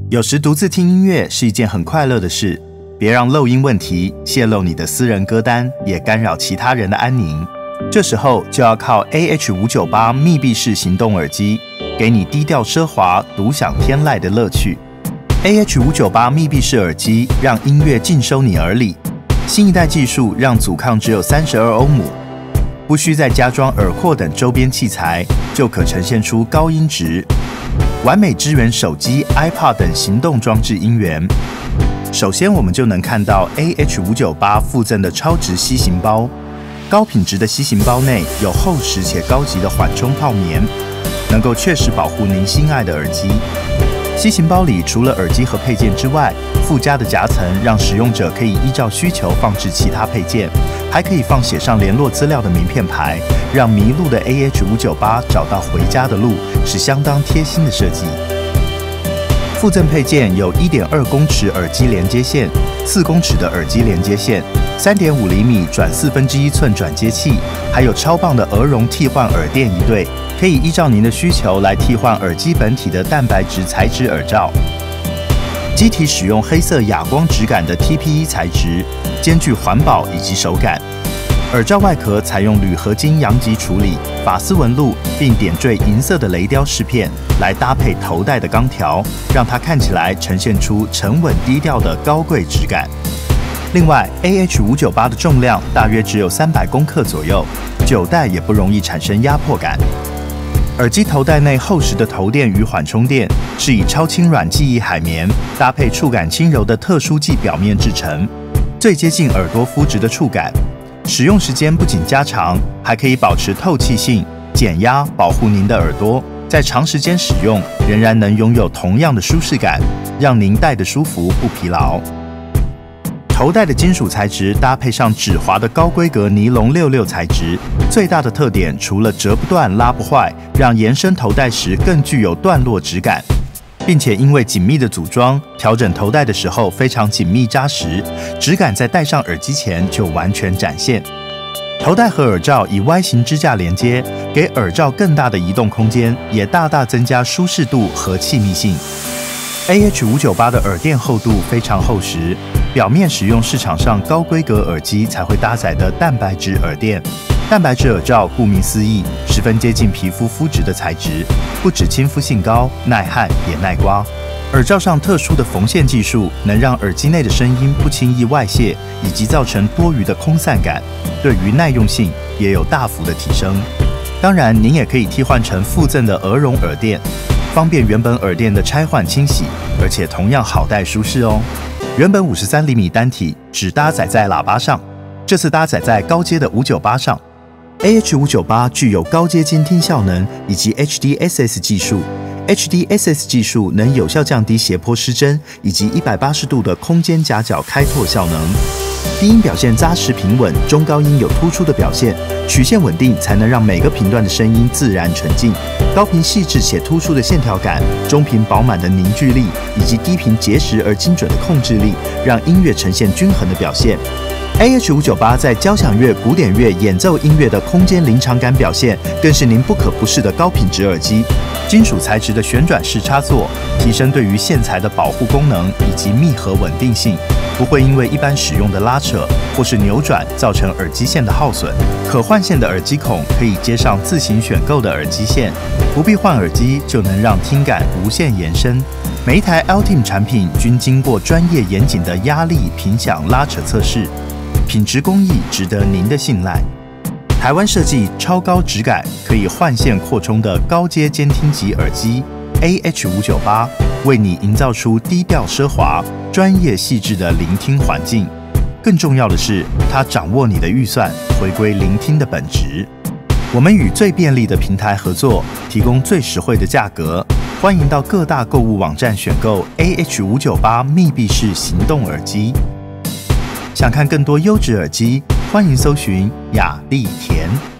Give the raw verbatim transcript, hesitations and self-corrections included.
有时独自听音乐是一件很快乐的事，别让漏音问题泄露你的私人歌单，也干扰其他人的安宁。这时候就要靠 A H 五九八 密闭式行动耳机，给你低调奢华、独享天籁的乐趣。A H 五九八 密闭式耳机让音乐尽收你耳里，新一代技术让阻抗只有三十二欧姆，不需再加装耳廓等周边器材，就可呈现出高音质，完美支援手机、iPod 等行动装置音源。首先，我们就能看到 A H 五九八 附赠的超值吸行包。高品质的吸行包内有厚实且高级的缓冲泡棉，能够确实保护您心爱的耳机。吸行包里除了耳机和配件之外，附加的夹层让使用者可以依照需求放置其他配件，还可以放写上联络资料的名片牌，让迷路的 A H 五九八找到回家的路，是相当贴心的设计。附赠配件有 一点二公尺耳机连接线、四公尺的耳机连接线、三点五厘米转四分之一寸转接器，还有超棒的鹅绒替换耳垫一对，可以依照您的需求来替换耳机本体的蛋白质材质耳罩。机体使用黑色哑光质感的 T P E 材质，兼具环保以及手感。耳罩外壳采用铝合金阳极处理、法丝纹路，并点缀银色的雷雕饰片，来搭配头戴的钢条，让它看起来呈现出沉稳低调的高贵质感。另外 ，A H 五九八 的重量大约只有三百公克左右，久戴也不容易产生压迫感。耳机头戴内厚实的头垫与缓冲垫是以超轻软记忆海绵搭配触感轻柔的特殊记表面制成，最接近耳朵肤质的触感。使用时间不仅加长，还可以保持透气性，减压，保护您的耳朵，在长时间使用仍然能拥有同样的舒适感，让您戴得舒服不疲劳。头戴的金属材质搭配上指滑的高规格尼龙六六材质，最大的特点除了折不断、拉不坏，让延伸头戴时更具有段落质感，并且因为紧密的组装，调整头戴的时候非常紧密扎实，质感在戴上耳机前就完全展现。头戴和耳罩以 Y 型支架连接，给耳罩更大的移动空间，也大大增加舒适度和气密性。A H 五九八 的耳垫厚度非常厚实，表面使用市场上高规格耳机才会搭载的蛋白质耳垫。蛋白质耳罩顾名思义，十分接近皮肤肤质的材质，不只亲肤性高，耐汗也耐刮。耳罩上特殊的缝线技术，能让耳机内的声音不轻易外泄，以及造成多余的空散感，对于耐用性也有大幅的提升。当然，您也可以替换成附赠的鹅绒耳垫，方便原本耳垫的拆换清洗，而且同样好戴舒适哦。原本五十三厘米单体只搭载在喇叭上，这次搭载在高阶的五九八上。A H 五九八 具有高阶监听效能以及 H D S S 技术。H D S S 技术能有效降低斜坡失真以及一百八十度的空间夹角开拓效能。低音表现扎实平稳，中高音有突出的表现，曲线稳定才能让每个频段的声音自然纯净。高频细致且突出的线条感，中频饱满的凝聚力，以及低频结实而精准的控制力，让音乐呈现均衡的表现。A H 五九八 在交响乐、古典乐、演奏音乐的空间临场感表现，更是您不可不视的高品质耳机。金属材质的旋转式插座，提升对于线材的保护功能以及密合稳定性，不会因为一般使用的拉扯或是扭转造成耳机线的耗损。可换线的耳机孔可以接上自行选购的耳机线，不必换耳机就能让听感无限延伸。每一台 Ultim 产品均经过专业严谨的压力、频响、拉扯测试。品质工艺值得您的信赖。台湾设计超高质感，可以换线扩充的高阶监听级耳机 A H 五九八，为你营造出低调奢华、专业细致的聆听环境。更重要的是，它掌握你的预算，回归聆听的本质。我们与最便利的平台合作，提供最实惠的价格。欢迎到各大购物网站选购 A H 五九八 密闭式行动耳机。想看更多优质耳机，欢迎搜寻雅利田。